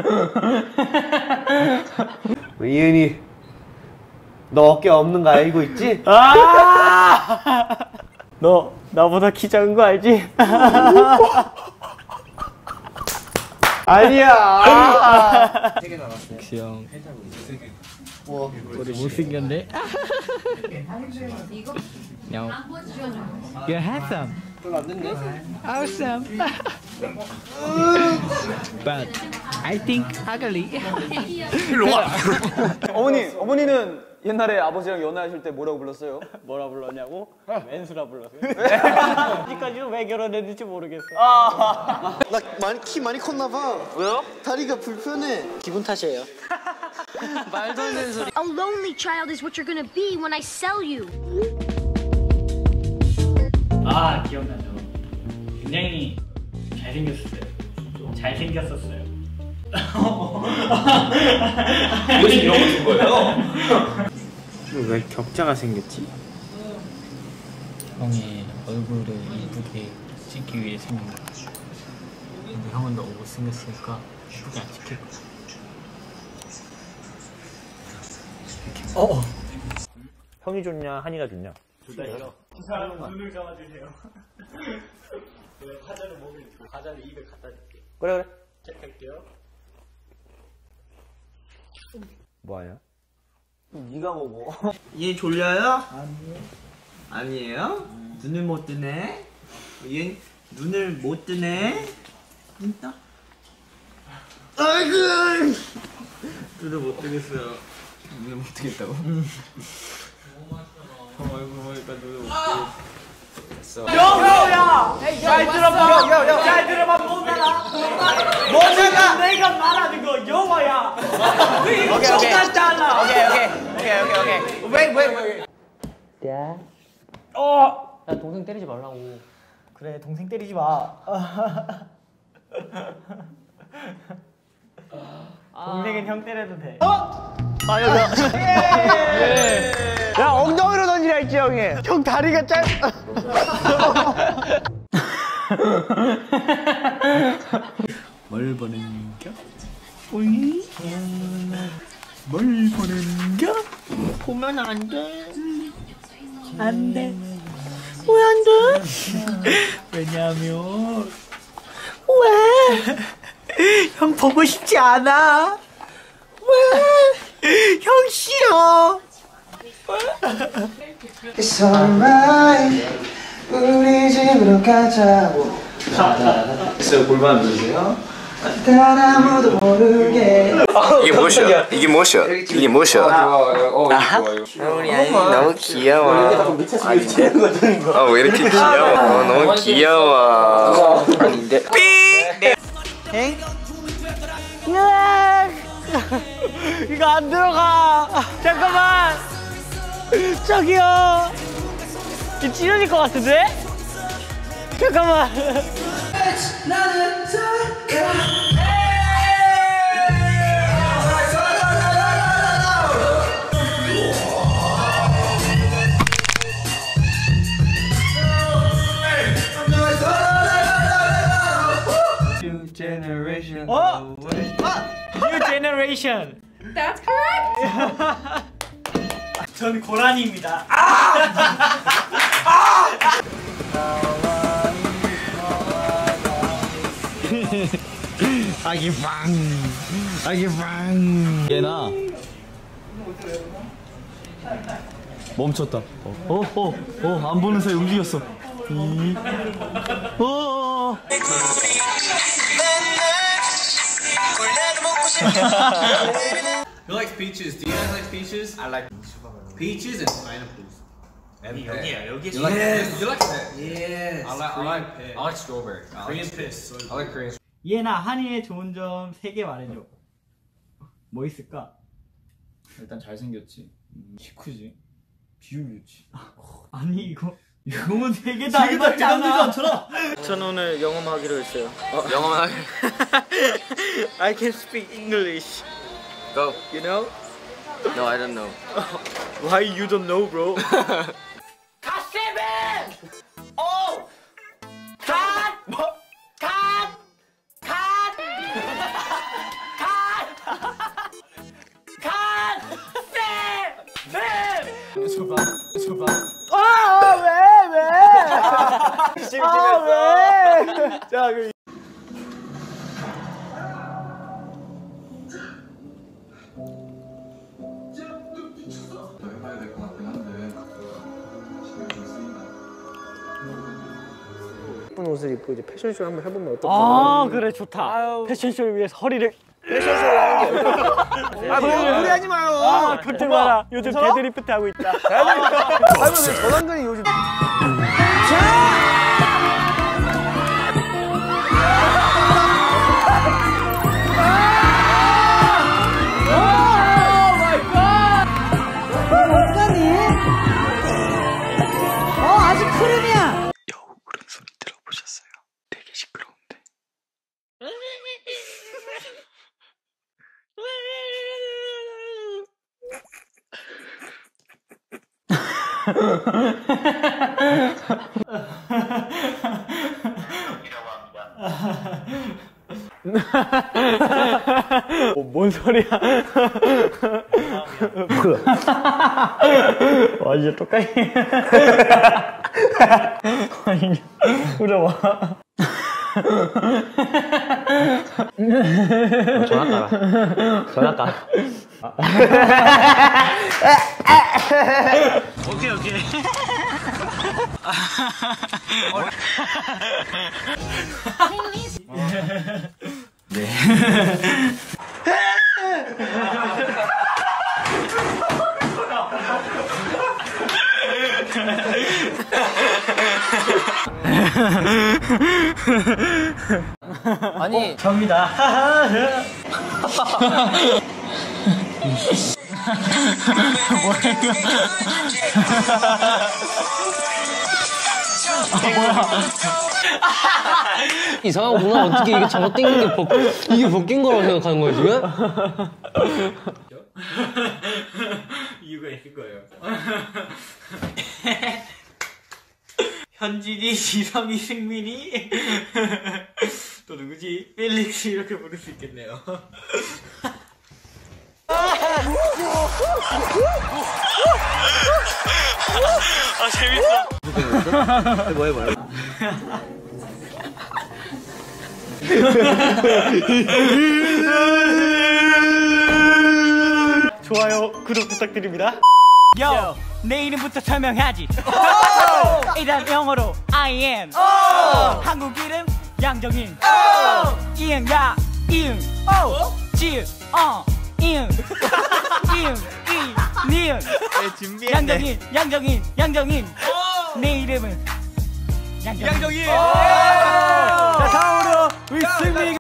이은이, 너 어깨 없는 거 알고 있지? 너 나보다 키 작은 거 알지? 아니야. 3개 남았어요. 형. 우와, 못생겼네. No. You're handsome. 별로 안 됐네. Awesome. But I think ugly. 일로 와. 어머니는 옛날에 아버지랑 연애하실 때 뭐라고 불렀어요? 뭐라 불렀냐고? 왼수라 불렀어요. 아직까지는 왜 결혼했는지 모르겠어. 나 키 많이 컸나 봐. 왜요? 다리가 불편해. 기분 탓이에요. 말도 안 되는 소리. A lonely child is what you're gonna be when I sell you. 아, 기억나죠. 굉장히 잘생겼어요. 잘생겼었어요. 무슨 이런 거준 거예요? 왜 격자가 생겼지? 형이 얼굴을 이쁘게 찍기 위해 생긴 거야. 근데 형은 너무 못생겼으니까 이쁘게 안 찍힐 거야. 형이 좋냐, 한이가 좋냐? 둘 다요. 두 사람 눈을 감아주세요. 화자를 목에 있고 화자를 입에 갖다 줄게. 그래. 체크할게요. 뭐하냐? 네가 먹어. 얘 졸려요? 아니에요. 눈을 못 뜨네. 얘 눈을 못 뜨네. 진짜? 아이고. 눈을 못 뜨겠어요. 눈을 못 뜨겠다고? 형 얼굴 보니까 눈을 못 뜨겠어. 잘 들어봐. 잘 들어봐. 뭐냐가 내가 말하는 거 영어야. 이거 똑같잖아. 오케이. 야, 동생 때리지 말라고. 그래, 동생 때리지 마. 동생은 형 때려도 돼. 야, 엉덩이로 던지라 했지, 형이. 형 다리가 짧. 뭘 보는 겨? 오이? 뭘 보는 겨? 보면 안 돼. 안 돼. 왜 안 돼? 왜냐면 왜? 형 보고 싶지 않아. 왜? 형 싫어. It's alright. 우리 집으로 가자고. 있어요. 골반 누르세요. 단 아무도 모르게. 이게 무엇이야? 이게 무엇이야? 이게 무엇이야? 너무 귀여워. 왜 이렇게 귀여워? 너무 귀여워. 아닌데. 이거 안 들어가. 잠깐만. 저기요. 이거 찢어질 것 같은데? 잠깐만. New generation. New generation. That's correct. 전 고라니입니다. 얘나 멈췄다. 안 보는 사이 움직였어. Who likes peaches? Do you guys like peaches? I like peaches and pineapples. And yeah, 여기 yes. You like that? Yes. I like strawberry. Korean piss. I like Korean. 얘나 한이의 좋은 점 3개 말해줘. 뭐 있을까? 일단 잘생겼지. 키 크지. 비율 좋지. 아니 이거는 3개 다 알맞잖아. 저는 오늘 영어만 하기로 했어요. 영어만 하게. I can speak English. Go. You know? No, I don't know. Why you don't know, bro? 왜? 자, 그. 해봐야 될 것 같긴 한데 예쁜 옷을 입고 이제 패션쇼 한번 해보면 어떨까? 아 그래 좋다. 패션쇼를 위해서 허리를 패션쇼를 하는 게 아, 무리하지 마요. 아 걱정 마라. 요즘 데드리프트 하고 있다. 아니, 왜 전환근이 요즘. 아직 푸름이야. 여우 울음소리 들어보셨어요? 되게 시끄러운데 뭔 소리야? 와 진짜 똑같이. 아니 울어봐. 전화 깔아. 오케이. 네 아니 접니다. 이상하구나. 어떻게 이게 잡아 당긴 게 이게 벗긴 거라고 생각하는 거야 지금? 이유가 있을 거예요. 현진이, 지성이, 승민이 또 누구지? 펠릭스 이렇게 부를 수 있겠네요. 아 재밌어. 해봐요. 좋아요, 구독 부탁드립니다. 요, 내 이름부터 설명하지. 일단 영어로 I am. 한국 이름 양정인. 이응 야 이응 지읒 이응 이응 이 니은 양정인. 내 이름은 양정인. 자 다음으로 우리 승리.